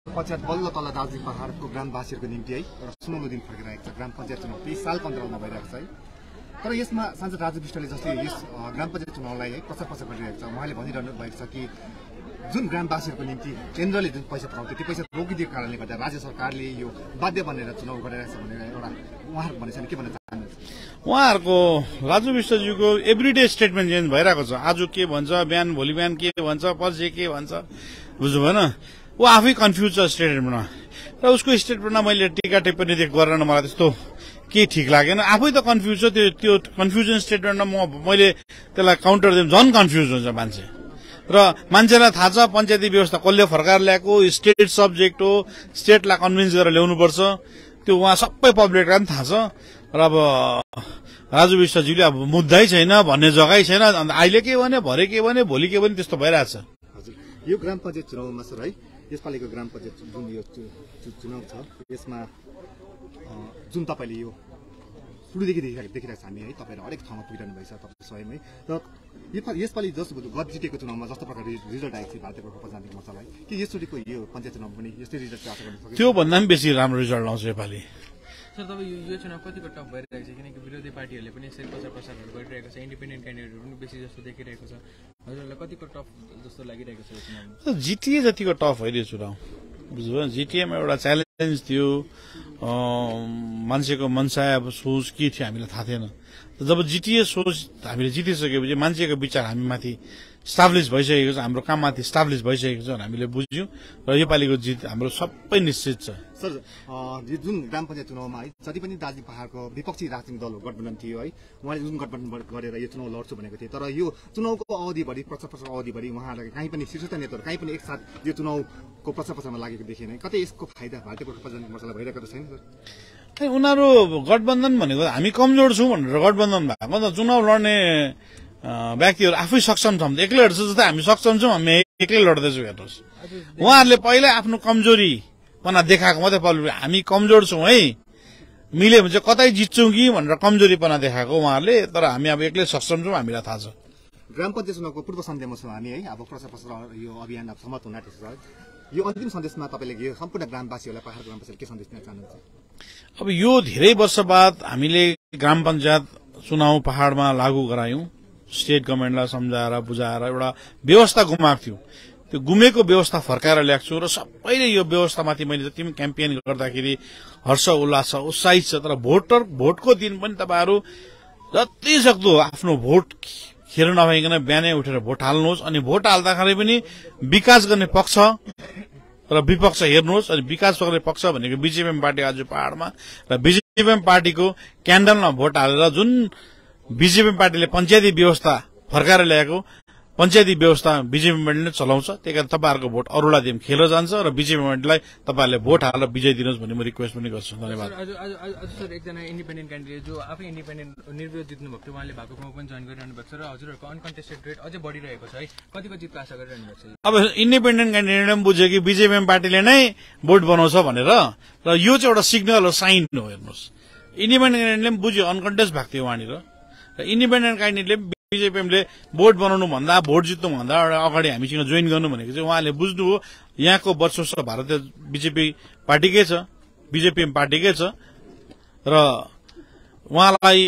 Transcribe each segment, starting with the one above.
पञ्चायत बल्ल तल दार्जिलिङ पहाडको ग्रामवासीहरूको निम्ति है एउटा सुनौलो दिन फर्किरहेको छ। ग्राम पञ्चायत चुनाव त्यही सालको अन्तरालमा भइरहेको छ है। तर यसमा सांसद राजु विष्टले जसले यस ग्राम पञ्चायत चुनावलाई है प्रचार प्रसार गरिरहेको छ, उहाँले भनिरहनु भएको छ कि जुन ग्रामवासीहरूको निम्ति केन्द्रले जुन पैसा पठाउँथ्यो त्यो पैसा रोकिदिएको कारणले गर्दा राज्य सरकारले यो बाध्य बनेर चुनाव गरिरहेको छ भनेर एउटा उहाँहरू भनेछ। के भन्न चाहनुहुन्छ? उहाँहरूको राजु विष्टज्यूको एभ्रिडे स्टेटमेन्ट चेन्ज भइरहेको छ। आज के भन्छ, बिहान भोलि बिहान के भन्छ, पर्सि के भन्छ, बुझ्नु भएन? ऊ आफै कन्फ्युज छ स्टेटमेन्टमा र उसको स्टेटमेन्टमा मैले टीका टिप्पणी गर्न मलाई त्यस्तो के ठिक लागेन। आफै त कन्फ्युज छ। त्यो कन्फ्युजन स्टेटमेन्टमा मैले त्यसलाई काउन्टर दिउँ झन् कन्फ्युज हुन्छ मान्छे। र मान्छेलाई थाहा छ पञ्चायती व्यवस्था कसले फर्काएर ल्याएको, स्टेट सब्जेक्ट हो, स्टेटलाई कन्भिन्स गरेर ल्याउनुपर्छ। त्यो उहाँ सबै पब्लिकलाई पनि थाहा छ। र अब राजु विष्टज्यूले अब मुद्दै छैन भन्ने जग्गै छैन। अन्त अहिले के भने, भरे के भने, भोलि के भने त्यस्तो भइरहेछ। हजुर, यो ग्राम पञ्चायत चुनावमा सर है, यसपालिको ग्राम पञ्चायत जुन यो चुनाव छ यसमा जुन तपाईँले यो सुरुदेखि देखिरहेको छ हामी है, तपाईँहरू हरेक ठाउँमा पुगिरहनु भएको छ तपाईँ स्वयं है। र यसपालि जस्तो गत जितेको चुनावमा जस्तो प्रकारले रिजल्ट आएको थियो भारतीय गोर्खा प्रजातान्त्रिक मोर्चालाई, कि यसचोटिको यो पञ्चायत चुनाव पनि यस्तै रिजल्ट आशा गर्न सक्छ? त्यो भन्दा पनि बेसी राम्रो रिजल्ट आउँछ योपालि। सर तपाईँ यो चुनाव कतिको टफ भइरहेको छ? किनकि विरोधी पार्टीहरूले पनि यसरी प्रचार प्रसारहरू गरिरहेको छ, इन्डिपेन्डेन्ट क्यान्डिडेटहरू पनि बेसी जस्तो देखिरहेको छ। हजुरहरूलाई कतिको टफ जस्तो लागिरहेको छ यो चुनाव? जिटिए जतिको टफ होइन यो चुनाव, बुझ्नुभयो? जिटिएमा एउटा च्यालेन्ज थियो, मान्छेको मनसा अब सोच के थियो हामीलाई थाहा थिएन। जब जिटिए सोच हामीले जितिसकेपछि मान्छेको विचार हामी माथि स्टाब्लिस भइसकेको छ, हाम्रो काम माथि स्टाब्लिस भइसकेको छ भने हामीले बुझ्यौँ र योपालिको जित हाम्रो सबै निश्चित छ। सर जुन ग्राम पञ्चायत चुनावमा है जति पनि दार्जिलिङ पहाडको विपक्षी राजनीतिक दल गठबन्धन थियो है, उहाँले जुन गठबन्धन गरेर यो चुनाव लड्छु भनेको थिए, तर यो चुनावको अवधिभरि प्रचार प्रसार अवधिभरि उहाँहरूलाई कहीँ पनि शीर्षस्थ नेताहरू कहीँ पनि एकसाथ यो चुनावको प्रचार प्रसारमा लागेको देखिएन। कतै यसको फाइदा भारतीय गोर्खा प्रजातान्त्रिक मोर्चालाई भइरहेको त छैन सर? उनीहरू गठबन्धन भनेको हामी कमजोर छौँ भनेर गठबन्धन भएको त चुनाव लड्ने व्यक्तिहरू आफै सक्षम छौँ। एक्लै लड्छ जस्तै हामी सक्षम छौँ, हामी एक्लै लड्दैछौँ। हेर्नुहोस्, उहाँहरूले पहिला आफ्नो कमजोरी पना देखाएको मात्रै प्रब्लम। हामी कमजोर छौँ है, मिल्यो भने चाहिँ कतै जित्छौँ कि भनेर कमजोरीपना देखाएको उहाँहरूले। तर हामी अब एक्लै सक्षम छौँ, हामीलाई थाहा छ। ग्राम पञ्चायत चुनावको पूर्व सन्ध्यामा छौँ हामी है। अब प्रचार प्रसार यो अभियान अब समाप्त हुन आँटेको छ। यो अन्तिम सन्देशमा तपाईँले यो सम्पूर्ण ग्रामवासीहरूलाई, पहाड ग्रामवासीलाई के सन्देश दिन चाहनुहुन्छ? अब यो धेरै वर्ष बाद हामीले ग्राम पञ्चायत चुनाव पहाडमा लागू गरायौं। स्टेट गभर्मेन्टलाई सम्झाएर बुझाएर एउटा व्यवस्था गुमाएको थियो, त्यो गुमेको व्यवस्था फर्काएर ल्याएको छु। र सबैले यो व्यवस्थामाथि मैले जति पनि क्याम्पेन गर्दाखेरि हर्ष उल्लास छ, उत्साहित छ। तर भोटको दिन पनि तपाईँहरू जति सक्दो आफ्नो भोट खेर नभइकन बिहानै उठेर भोट हाल्नुहोस्। अनि भोट हाल्दाखेरि पनि विकास गर्ने पक्ष र विपक्ष हेर्नुहोस्। अनि विकास गर्ने पक्ष भनेको बीजेपी पार्टी आज पहाडमा, र बीजेपी पार्टीको क्यान्डलमा भोट हालेर जुन बीजेपी पार्टीले पञ्चायती व्यवस्था फर्काएर ल्याएको पञ्चायती व्यवस्था बीजेपी पार्टीले चलाउँछ। त्यही कारण तपाईँहरूको भोट अरूलाई दिम खेर जान्छ र बीजेपी पार्टीलाई तपाईँहरूले भोट हालेर विजय दिनुहोस् भन्ने म रिक्वेस्ट पनि गर्छु। धन्यवाद। सर एकजना इन्डिपेन्डेन्ट क्यान्डिडेट जो आफै इन्डिपेन्डेन्ट निर्विरोध जित्नु भएको थियो, उहाँले भएको ठाउँमा पनि जोइन गरिरहनु भएको छ र हजुरहरूको अनकन्टेस्टेड रेट अझै बढिरहेको छ है। कतिको जितको आशा गरिरहनु भएको छ? अब इन्डिपेन्डेन्ट क्यान्डिडेटले पनि बुझ्यो कि बीजेपी पार्टीले नै भोट बनाउँछ भनेर, र यो चाहिँ एउटा सिग्नल हो, साइन हो। हेर्नुहोस्, इन्डिपेन्डेन्ट क्यान्डिडेटले पनि बुझ्यो, अनकन्टेस्ट भएको थियो वहाँनिर। र इन्डिपेन्डेन्ट क्यान्डिडेटले बीजेपीले भोट बनाउनु भन्दा, भोट जित्नु भन्दा अगाडि हामीसँग जोइन गर्नु भनेको चाहिँ उहाँले बुझ्नु हो। यहाँको वर्चस्व भारतीय बीजेपी पार्टीकै छ, बीजेपी पार्टीकै छ। र उहाँलाई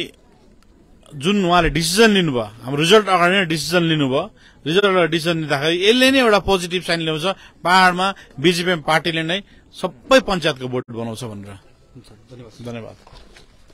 जुन उहाँले डिसिजन लिनुभयो, हाम्रो रिजल्ट अगाडि नै डिसिजन लिनुभयो, रिजल्ट डिसिजन लिँदाखेरि यसले नै एउटा पोजिटिभ साइन ल्याउँछ पहाडमा बीजेपी पार्टीले नै सबै पञ्चायतको भोट बनाउँछ भनेर। धन्यवाद। धन्यवाद।